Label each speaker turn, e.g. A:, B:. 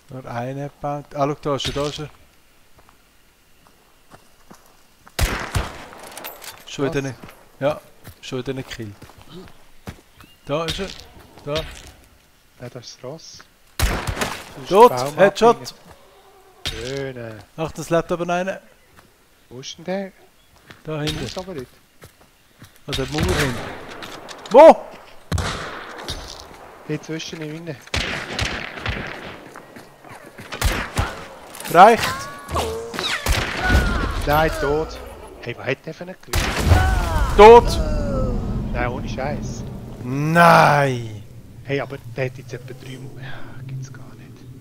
A: Nur einen gebaut. Ah, schau, da ist er, da ist er. Schon wieder nicht. Ja, schon wieder nicht gekillt. Da ist er. Da.
B: Ja, das ist das Ross.
A: Tot! Headshot!
B: Schön.
A: Ach, das lebt aber noch einer.
B: Wo ist denn der?
A: Da
B: Ich
A: hinten.
B: muss aber nicht.
A: An der Mauer hinten. Wo?
B: Hier zwischen im Innen.
A: Reicht!
B: Nein, tot. Hey, was hat der für einen Gewicht?
A: Tot!
B: Nein, ohne Scheiß.
A: Nein!
B: Hey, aber der hat jetzt etwa 3 Mal. Ja, gibt's gar nicht.